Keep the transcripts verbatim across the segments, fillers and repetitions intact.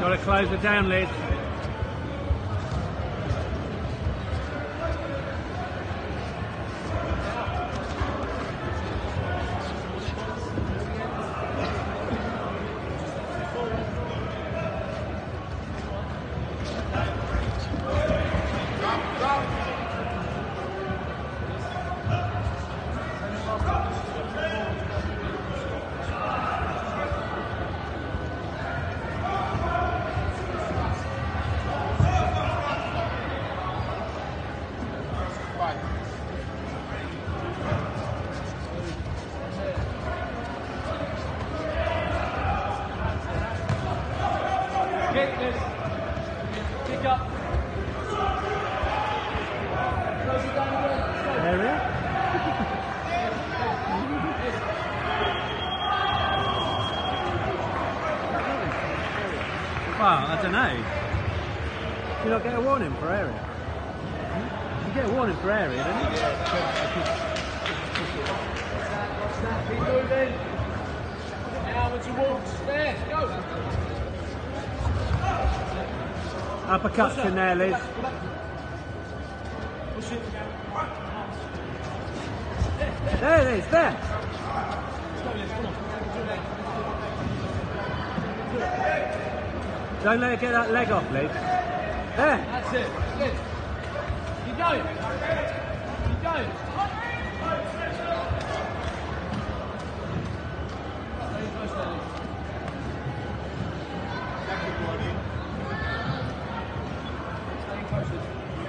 Got to close it down, Liz. Kick this. Kick up. Close it down again. Area? Well, I don't know. You not get a warning for area? You get a warning for area, don't you? Keep moving. Now once you walk, there, go. Uppercuts in there, Liz. Push it. There it is, there. Don't let her get that leg off, Liz. There. That's it. Good. Keep going. Keep going. Very close there, Liz. Stay close, Liz.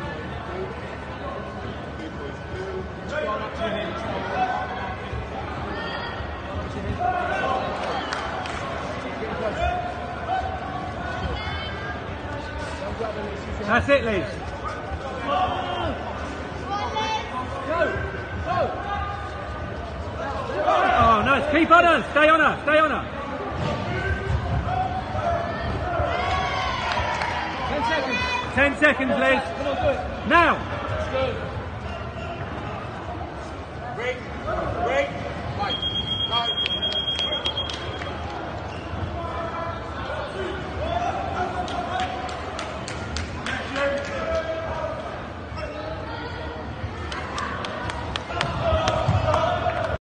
Go on up to your hips. Up to your hips. Get close. That's it, Liz. Oh, nice. Keep on her. Stay on her. Stay on her. Ten seconds. Ten seconds, Liz. Come on, do it. Now. Good. Break, break.